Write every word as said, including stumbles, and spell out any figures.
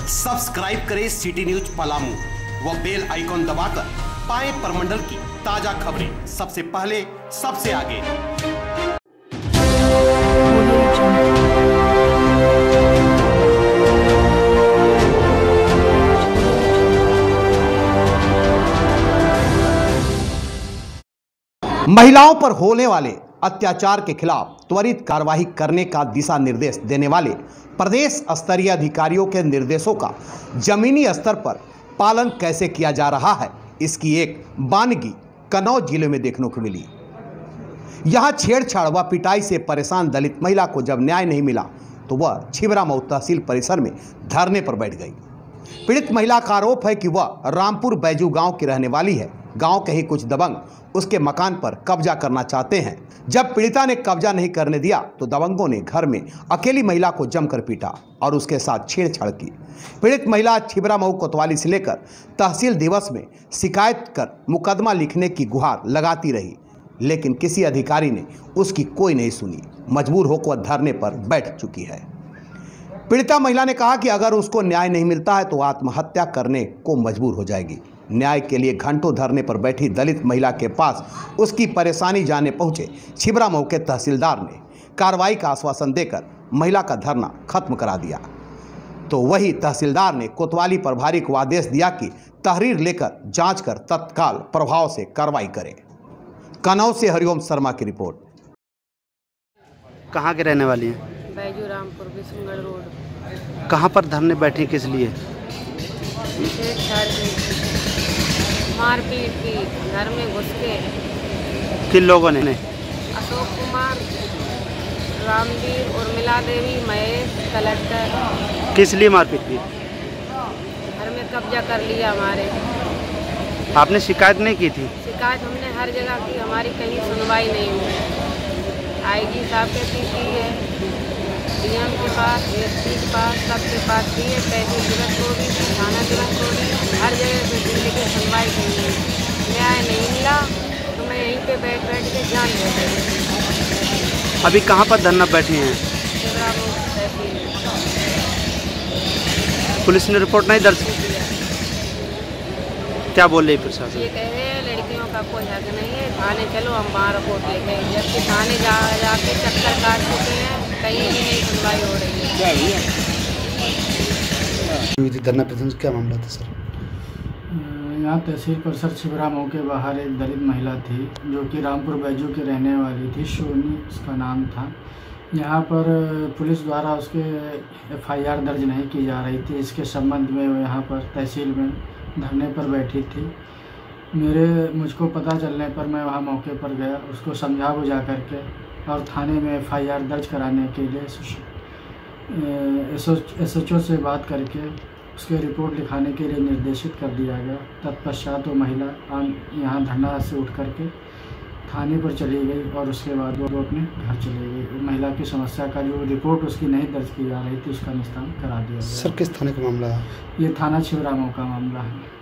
Subscribe करें city news Palamu व bell icon दबाकर पाएं प्रमंडल की ताजा खबरें सबसे पहले सबसे आगे। महिलाओं पर होने वाले अत्याचार के खिलाफ त्वरित कार्रवाई करने का दिशा निर्देश देने वाले प्रदेश स्तरीय अधिकारियों के निर्देशों का जमीनी स्तर पर पालन कैसे किया जा रहा है, इसकी एक बानगी कन्नौज जिले में देखने को मिली। यहां छेड़छाड़ व पिटाई से परेशान दलित महिला को जब न्याय नहीं मिला तो वह छिबरामऊ तहसील परिसर में धरने पर बैठ गई। पीड़ित महिला का आरोप है कि वह रामपुर बैजू गांव की रहने वाली है। गांव के ही कुछ दबंग उसके मकान पर कब्जा करना चाहते हैं। जब पीड़िता ने कब्जा नहीं करने दिया तो दबंगों ने घर में अकेली महिला को जमकर पीटा और उसके साथ छेड़छाड़ की। पीड़ित महिला छिबरामऊ कोतवाली से लेकर तहसील दिवस में शिकायत कर मुकदमा लिखने की गुहार लगाती रही, लेकिन किसी अधिकारी ने उसकी कोई नहीं सुनी। मजबूर होकर धरने पर बैठ चुकी है। पीड़िता महिला ने कहा कि अगर उसको न्याय नहीं मिलता है तो आत्महत्या करने को मजबूर हो जाएगी। न्याय के लिए घंटों धरने पर बैठी दलित महिला के पास उसकी परेशानी जानने पहुंचे छिबरामऊ के तहसीलदार ने कार्रवाई का आश्वासन देकर महिला का धरना खत्म करा दिया। तो वही तहसीलदार ने कोतवाली प्रभारी को आदेश दिया कि तहरीर लेकर जांच कर तत्काल प्रभाव से कार्रवाई करे। कन्नौज से हरिओम शर्मा की रिपोर्ट। कहाँ के रहने वाली हैं? बैजू रामपुर बिशनगढ़ रोड। कहाँ पर धरने बैठी, किस लिए? मारपीट की, घर में घुस के। किन लोगों ने? अशोक कुमार, रामवीर, उर्मिला देवी, महेश, कलेक्टर। किस लिए मारपीट की? घर में कब्जा कर लिया हमारे। आपने शिकायत नहीं की थी? शिकायत हमने हर जगह की, हमारी कहीं सुनवाई नहीं हुई। आईजी साहब के की है, डीएम के पास, एसपी के पास, सबके पास की है। पैसे दिवस को भी, थाना दिवस को भी, हर जगह पे दिल्ली की सुनवाई की है। न्याय नहीं मिला तो मैं यहीं पे बैठ बैठ के जान ले गई। अभी कहाँ पर धरना बैठी हैं? पुलिस ने रिपोर्ट नहीं दर्ज की? क्या बोल रही प्रशासन? ये कह रहे हैं लड़कियों का कोई हक नहीं है, थाने चलो हम वहाँ रिपोर्ट लेके। जबकि थाने जा जाके चक्कर काट चुके हैं, कहीं भी नहीं सुनवाई हो रही है। धरना प्रदर्शन क्या मामला था सर? यहाँ तहसील परिसर छिबरामऊ के बाहर एक दलित महिला थी जो कि रामपुर बैजू की रहने वाली थी, सोनी उसका नाम था। यहाँ पर पुलिस द्वारा उसके एफ आई आर दर्ज नहीं की जा रही थी। इसके संबंध में वो यहाँ पर तहसील में धरने पर बैठी थी। मेरे मुझको पता चलने पर मैं वहाँ मौके पर गया, उसको समझा बुझा करके और थाने में एफ आई आर दर्ज कराने के लिए एस एच ओ से बात करके उसके रिपोर्ट लिखाने के लिए निर्देशित कर दिया गया। तत्पश्चात वो महिला यहाँ धरना से उठ करके थाने पर चली गई और उसके बाद वो अपने घर चली गई। महिला की समस्या का जो रिपोर्ट उसकी नहीं दर्ज की जा रही थी उसका निस्तारण करा दिया गया। सर किस थाने का मामला है? ये थाना छिबरामऊ का मामला है।